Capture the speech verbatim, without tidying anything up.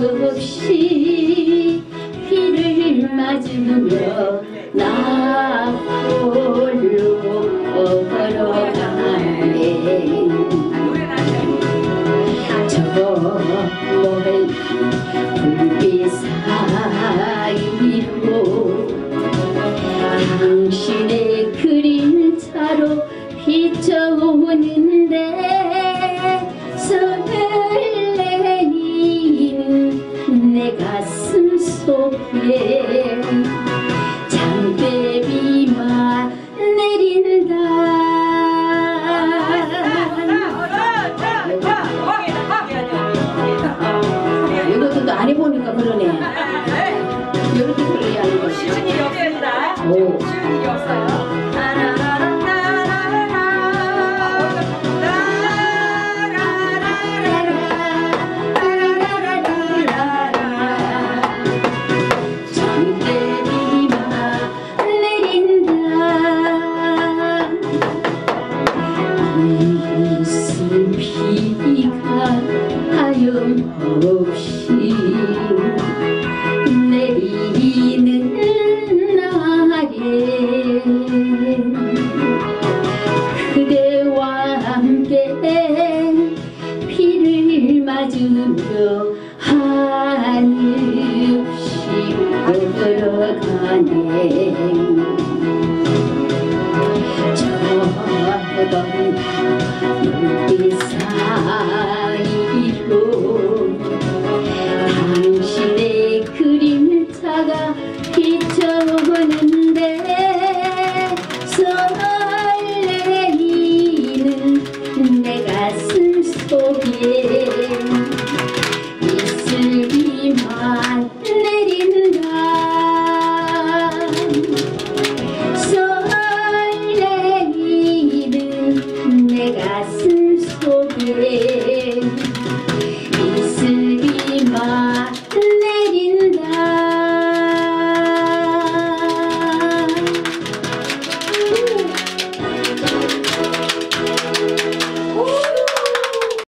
없이 비를 맞으며 나 홀로 걸어가네. 저 멀 불빛 사이로 당신의 그림자로 비춰오는데 설레이는 내 가슴 속에 장대비만 내린다. 이것도 또 안 해보니까 그러네. 이렇게 불러야 하는 거지. 시즌이 없습니다. 오. 시즌이 없어요. 없이 내리는 날에 그대와 함께 비를 맞으며 한없이 걸어가네. 저던 눈빛 사